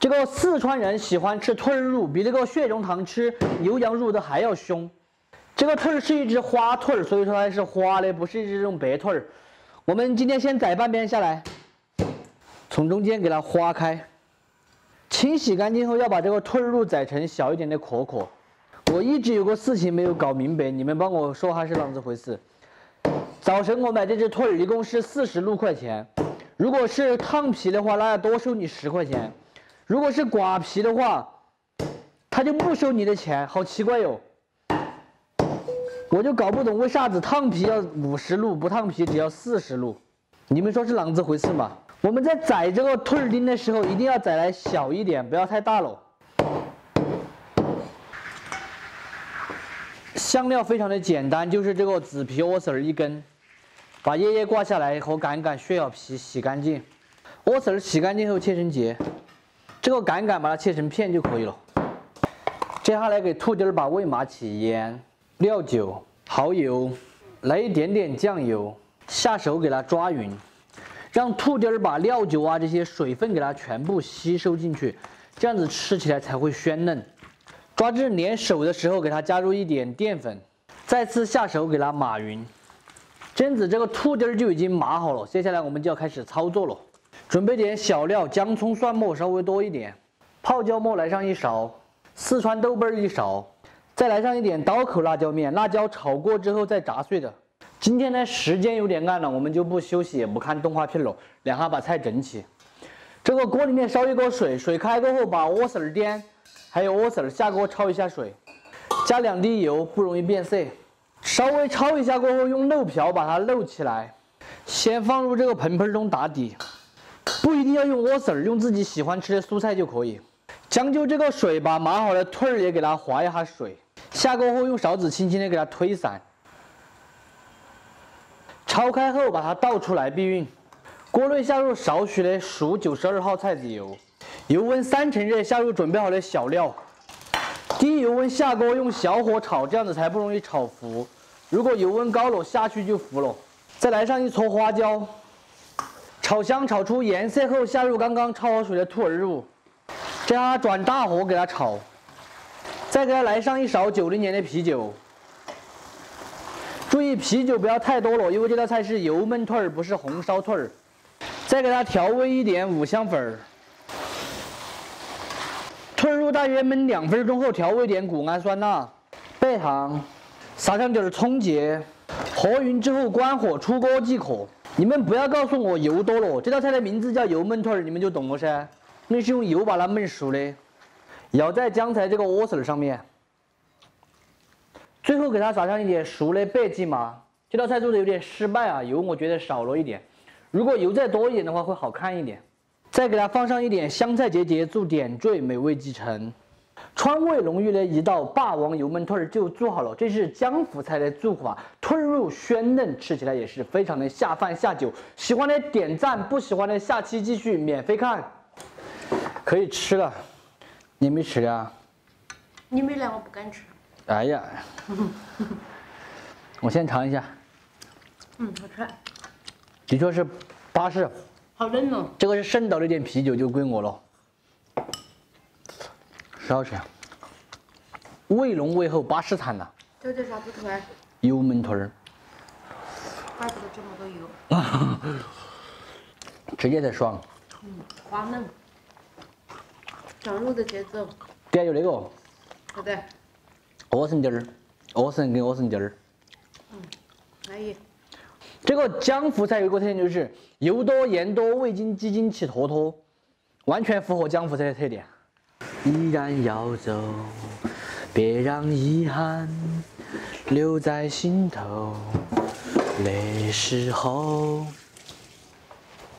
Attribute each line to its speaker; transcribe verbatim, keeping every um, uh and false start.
Speaker 1: 这个四川人喜欢吃兔儿肉，比那个血中堂吃牛羊肉的还要凶。这个兔儿是一只花兔儿，所以说它是花的，不是一只这种白兔儿。我们今天先宰半边下来，从中间给它划开，清洗干净后要把这个兔儿肉宰成小一点的壳壳。我一直有个事情没有搞明白，你们帮我说下是啷子回事？早晨我买这只兔儿一共是四十六块钱，如果是烫皮的话，那要多收你十块钱。如果是刮皮的话，他就不收你的钱，好奇怪哟！我就搞不懂为啥子烫皮要五十路，不烫皮只要四十路，你们说是啷子回事嘛？我们在宰这个兔儿丁的时候，一定要宰来小一点，不要太大了。香料非常的简单，就是这个紫皮莴笋一根，把叶叶挂下来和杆杆削好皮，洗干净。莴笋洗干净后切成节。这个杆杆把它切成片就可以了。接下来给兔丁儿把味麻起，盐、料酒、蚝油，来一点点酱油，下手给它抓匀，让兔丁儿把料酒啊这些水分给它全部吸收进去，这样子吃起来才会鲜嫩。抓至粘手的时候，给它加入一点淀粉，再次下手给它码匀。这样子这个兔丁儿就已经码好了，接下来我们就要开始操作了。准备点小料，姜葱蒜末稍微多一点，泡椒末来上一勺，四川豆瓣一勺，再来上一点刀口辣椒面，辣椒炒过之后再炸碎的。今天呢时间有点暗了，我们就不休息也不看动画片了，两下把菜整起。这个锅里面烧一锅水，水开过后把莴笋颠还有莴笋下锅焯一下水，加两滴油，不容易变色。稍微焯一下过后，用漏瓢把它漏起来，先放入这个盆盆中打底。不一定要用莴笋，用自己喜欢吃的蔬菜就可以。将就这个水，把码好的兔儿也给它划一下水，下锅后用勺子轻轻的给它推散。焯开后把它倒出来避孕。锅内下入少许的熟九十二号菜籽油，油温三成热，下入准备好的小料。低油温下锅用小火炒，这样子才不容易炒糊。如果油温高了，下去就糊了。再来上一撮花椒。炒香炒出颜色后，下入刚刚焯好水的兔儿肉，这样转大火给它炒，再给它来上一勺九零年的啤酒。注意啤酒不要太多了，因为这道菜是油焖兔儿，不是红烧兔儿。再给它调味一点五香粉。兔儿肉大约焖两分钟后，调味点谷氨酸钠、白糖，撒上点葱节，和匀之后关火出锅即可。你们不要告诉我油多了，这道菜的名字叫油焖兔儿，你们就懂了噻。那是用油把它焖熟的，舀在刚才这个莴笋上面，最后给它撒上一点熟的白芥末。这道菜做的有点失败啊，油我觉得少了一点，如果油再多一点的话会好看一点。再给它放上一点香菜节节，助点缀，美味继承。川味浓郁的一道霸王油焖兔儿就做好了，这是江府菜的做法，兔儿肉鲜嫩，吃起来也是非常的下饭下酒。喜欢的点赞，不喜欢的下期继续免费看。可以吃了，你没吃啊？
Speaker 2: 你没来，我不敢吃。
Speaker 1: 哎呀，我先尝一下。
Speaker 2: 嗯，好吃。
Speaker 1: 的确是巴适。
Speaker 2: 好冷哦。
Speaker 1: 这个是剩到的点啤酒就归我了。少吃，味浓味厚，巴适惨了。
Speaker 2: 这叫啥不兔儿？
Speaker 1: 油焖兔儿。
Speaker 2: 怪不得这么多油。
Speaker 1: 直接的爽。
Speaker 2: 嗯，滑嫩。上肉的节奏。
Speaker 1: 底下有那个。
Speaker 2: 好的。
Speaker 1: 莴笋丁儿，莴笋跟莴笋丁儿。
Speaker 2: 嗯，可以。
Speaker 1: 这个江湖菜有一个特点就是油多、盐多、味精、鸡精起坨坨，完全符合江湖菜的特点。依然要走，别让遗憾留在心头。那时候。